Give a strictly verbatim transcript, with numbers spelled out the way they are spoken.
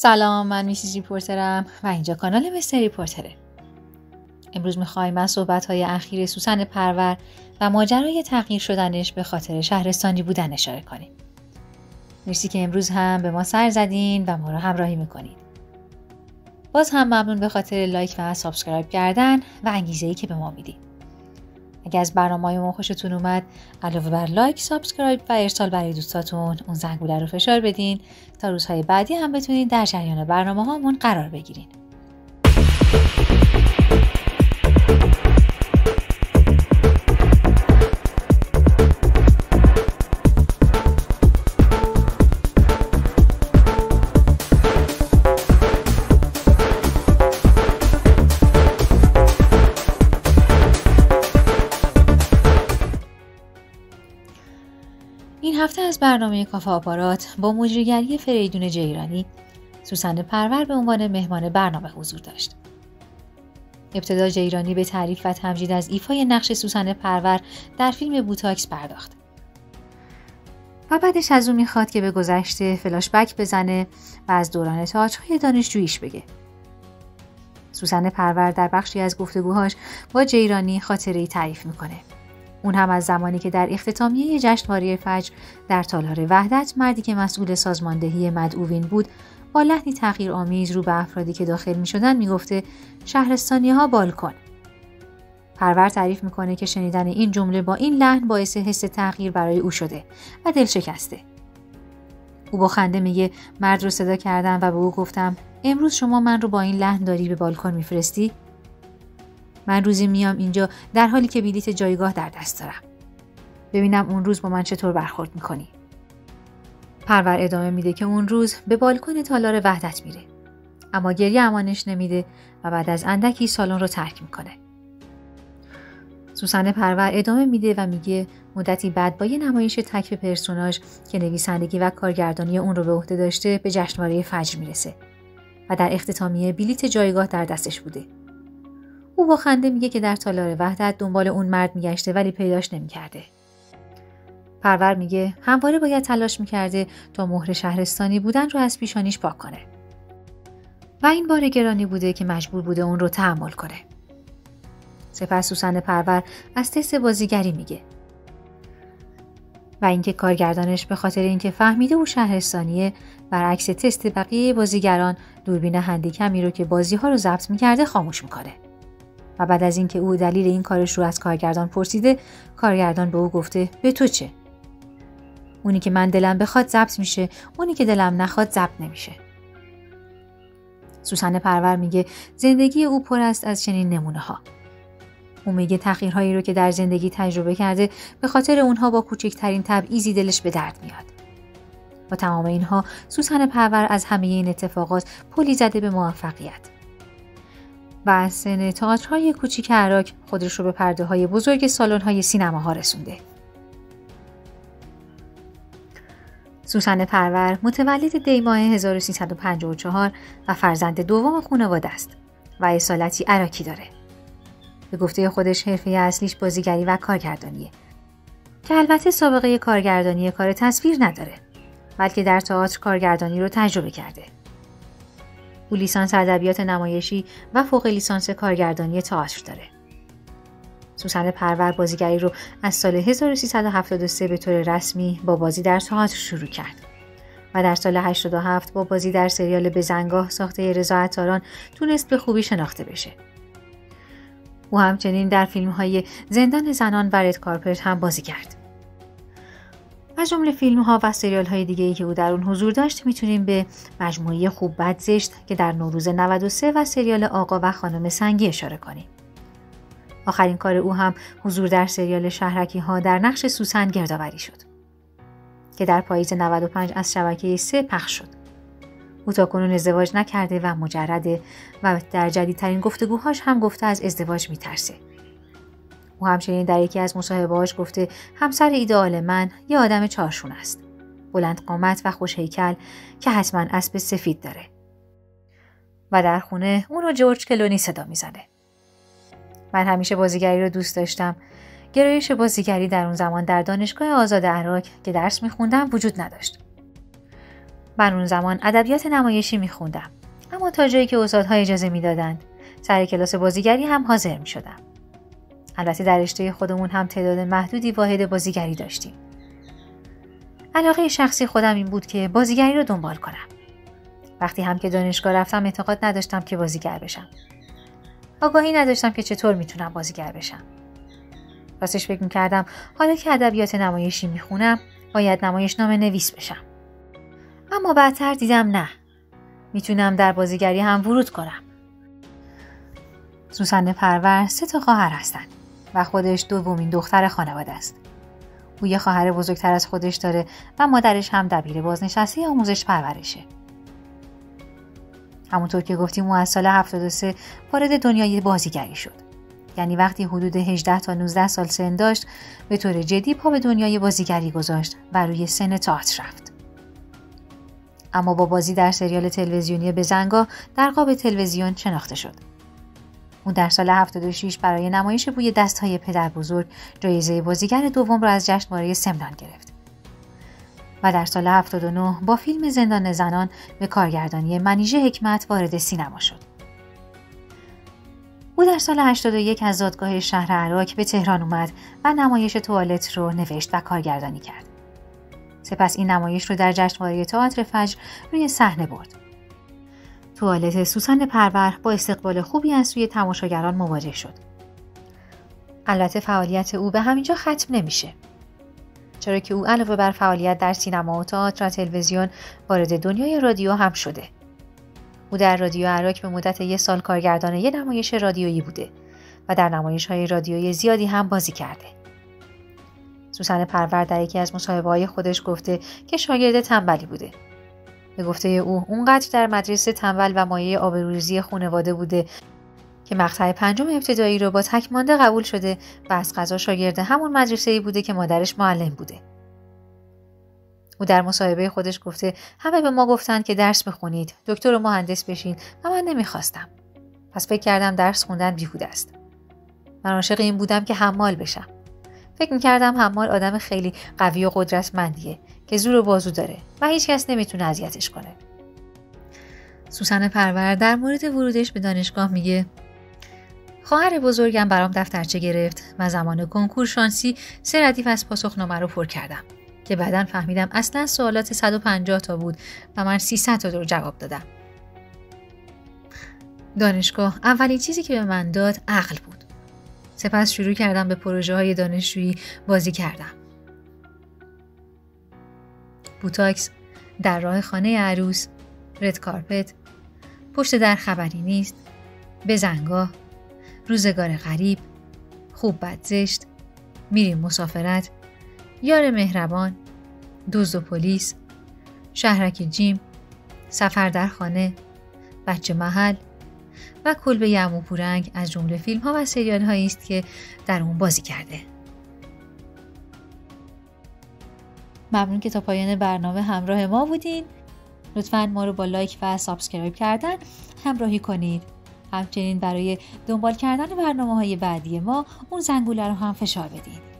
سلام، من میسیز ریپورترم و اینجا کانال مستر ریپورتره. امروز میخوایم از صحبت‌های اخیر سوسن پرور و ماجرای تغییر شدنش به خاطر شهرستانی بودن اشاره کنیم. مرسی که امروز هم به ما سر زدین و ما رو همراهی میکنید. باز هم ممنون به خاطر لایک و سابسکرایب کردن و انگیزه‌ای که به ما میدید. اگه از برنامه‌های ما خوشتون اومد، علاوه بر لایک، سابسکرایب و ارسال برای دوستاتون، اون زنگوله رو فشار بدین تا روزهای بعدی هم بتونید در جریان برنامه‌هامون قرار بگیرین. این هفته از برنامه کافه آپارات با مجریگری فریدون جیرانی، سوسن پرور به عنوان مهمان برنامه حضور داشت. ابتدا جیرانی به تعریف و تمجید از ایفای نقش سوسن پرور در فیلم بوتاکس پرداخت و بعدش از او میخواد که به گذشته فلاش بک بزنه و از دوران تئاترهای دانشجوییش بگه. سوسن پرور در بخشی از گفتگوهاش با جیرانی خاطره‌ای تعریف میکنه. اون هم از زمانی که در اختتامیه جشنواره فجر در تالار وحدت مردی که مسئول سازماندهی مدعوین بود با لحنی تحقیرآمیز رو به افرادی که داخل می شدن می گفته شهرستانی ها بالکن. پرور تعریف میکنه که شنیدن این جمله با این لحن باعث حس تحقیر برای او شده و دل شکسته. او با خنده میگه مرد رو صدا کردم و به او گفتم امروز شما من رو با این لحن داری به بالکن میفرستی؟ من روزی میام اینجا در حالی که بلیت جایگاه در دست دارم. ببینم اون روز با من چطور برخورد میکنی. پرور ادامه میده که اون روز به بالکن تالار وحدت میره. اما گریه امانش نمیده و بعد از اندکی سالن رو ترک میکنه. سوسن پرور ادامه میده و میگه مدتی بعد با یه نمایش تک به پرسوناژ که نویسندگی و کارگردانی اون رو به عهده داشته به جشنواره فجر میرسه و در اختتامیه بلیت جایگاه در دستش بوده. او با خنده میگه که در تالار وحدت دنبال اون مرد میگشته ولی پیداش نمیکرده. پرور میگه همواره باید تلاش میکرده تا مهر شهرستانی بودن رو از پیشانیش پاک کنه. و این بار گرانی بوده که مجبور بوده اون رو تحمل کنه. سپس سوسن پرور از تست بازیگری میگه. و اینکه کارگردانش به خاطر اینکه فهمیده او شهرستانیه برعکس تست بقیه بازیگران دوربین هندیکمی رو که بازی‌ها رو ضبط میکرده خاموش میکنه. و بعد از اینکه او دلیل این کارش رو از کارگردان پرسیده، کارگردان به او گفته به تو چه؟ اونی که من دلم بخواد ضبط میشه، اونی که دلم نخواد ضبط نمیشه. سوسن پرور میگه زندگی او پر است از چنین نمونه ها. او میگه تغییرهایی رو که در زندگی تجربه کرده به خاطر اونها با کوچکترین تبعیضی دلش به درد میاد. با تمام اینها سوسن پرور از همه این اتفاقات پلی زده به موفقیت. و از سن تئاترهای کوچیک عراق خودش رو به پرده های بزرگ سالن های سینماها رسونده. سوسن پرور متولد دی ماه هزار و سیصد و پنجاه و چهار و فرزند دوم خانواده است و اصالتی عراقی داره. به گفته خودش حرفه اصلیش بازیگری و کارگردانیه که البته سابقه کارگردانی کار تصویر نداره، بلکه در تئاتر کارگردانی رو تجربه کرده. او لیسانس ادبیات نمایشی و فوق لیسانس کارگردانی تئاتر داره. سوسن پرور بازیگری رو از سال هزار و سیصد و هفتاد و سه به طور رسمی با بازی در تئاتر شروع کرد و در سال هشتاد و هفت با بازی در سریال بزنگاه ساخته رضا عطاران تونست به خوبی شناخته بشه. او همچنین در فیلم‌های زندان زنان و رد کارپت هم بازی کرد. از جمله فیلم‌ها و سریال‌های دیگه‌ای که او در اون حضور داشت میتونیم به مجموعه خوب بد زشت که در نوروز نود و سه و سریال آقا و خانم سنگی اشاره کنیم. آخرین کار او هم حضور در سریال شهرکی‌ها در نقش سوسن گردآوری شد که در پاییز نود و پنج از شبکه سه پخش شد. او تاکنون ازدواج نکرده و مجرده و در جدیدترین گفتگوهاش هم گفته از ازدواج میترسه. او همچنین در یکی از مصاحبه‌هاش گفته همسر ایدئال من یه آدم چارشون است. بلند قامت و خوش هیکل که حتما اسب سفید داره. و در خونه اونو جورج کلونی صدا میزنه. من همیشه بازیگری رو دوست داشتم. گرایش بازیگری در اون زمان در دانشگاه آزاد عراق که درس میخوندم وجود نداشت. من اون زمان ادبیات نمایشی میخوندم، اما تا جایی که استادها اجازه میدادند سر کلاس بازیگری هم حاضر میشدم. البته در رشته خودمون هم تعداد محدودی واحد بازیگری داشتیم. علاقه شخصی خودم این بود که بازیگری رو دنبال کنم. وقتی هم که دانشگاه رفتم اعتقاد نداشتم که بازیگر بشم. آگاهی نداشتم که چطور میتونم بازیگر بشم. راستش فکر میکردم حالا که ادبیات نمایشی میخونم باید نمایشنامه نویس بشم. اما بعدتر دیدم نه، میتونم در بازیگری هم ورود کنم. سوسن پرور سه تا خواهر هستن و خودش دومین دختر خانواده است. او یه خواهر بزرگتر از خودش داره و مادرش هم دبیر بازنشسته آموزش پرورشه. همونطور که گفتیم او از سال هفتاد و سه وارد دنیای بازیگری شد. یعنی وقتی حدود هجده تا نوزده سال سن داشت به طور جدی پا به دنیای بازیگری گذاشت و روی سن تئاتر رفت. اما با بازی در سریال تلویزیونی بزنگاه در قاب تلویزیون شناخته شد. او در سال هفتاد و شش برای نمایش بوی دست‌های پدر بزرگ جایزه بازیگر دوم را از جشنواره سمنان گرفت. و در سال هفتاد و نه با فیلم زندان زنان به کارگردانی منیژه حکمت وارد سینما شد. او در سال هشتاد و یک از زادگاه شهر عراق به تهران اومد و نمایش توالت رو نوشت و کارگردانی کرد. سپس این نمایش رو در جشنواره تئاتر فجر روی صحنه برد. توالت سوسن پرور با استقبال خوبی از سوی تماشاگران مواجه شد. البته فعالیت او به همینجا ختم نمیشه. چرا که او علاوه بر فعالیت در سینما و تئاتر و تلویزیون وارد دنیای رادیو هم شده. او در رادیو عراق به مدت یک سال کارگردان یک نمایش رادیویی بوده و در نمایش‌های رادیویی زیادی هم بازی کرده. سوسن پرور در یکی از مصاحبه‌های خودش گفته که شاگرد تنبلی بوده. به گفته او اونقدر در مدرسه تنبل و مایه آبروریزی خانواده بوده که مقطع پنجم ابتدایی رو با تکمانده قبول شده و از قضا شاگرد همون مدرسه‌ای بوده که مادرش معلم بوده. او در مصاحبه خودش گفته همه به ما گفتن که درس بخونید، دکتر و مهندس بشین و من نمیخواستم. پس فکر کردم درس خوندن بیهوده است. من عاشق این بودم که حمال بشم. فکر میکردم حمال آدم خیلی قوی و قدرتمندیه که زور و بازو داره و هیچ کس نمیتونه اذیتش کنه. سوسن پرور در مورد ورودش به دانشگاه میگه خواهر بزرگم برام دفترچه گرفت و زمان کنکور شانسی سه ردیف از پاسخنامه رو پر کردم که بعداً فهمیدم اصلا سوالات صد و پنجاه تا بود و من سیصد تا رو جواب دادم. دانشگاه اولین چیزی که به من داد عقل بود. سپس شروع کردم به پروژه های دانشجویی بازی کردم. بوتاکس، در راه خانه عروس، رد کارپت، پشت در خبری نیست، بزنگاه، روزگار غریب، خوب بد زشت، میریم مسافرت، یار مهربان، دزد و پلیس، شهرک جیم، سفر در خانه، بچه محل و کلبه عمو پورنگ از جمله فیلم ها و سریال هایی است که در اون بازی کرده. ممنون که تا پایان برنامه همراه ما بودین. لطفاً ما رو با لایک و سابسکرایب کردن همراهی کنید. همچنین برای دنبال کردن برنامه‌های بعدی ما اون زنگوله رو هم فشار بدین.